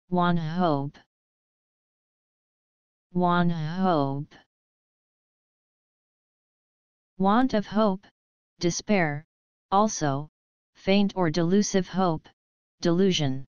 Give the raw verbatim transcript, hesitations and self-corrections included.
Wanhope. Wanhope. Want of hope, despair, also, faint or delusive hope, delusion.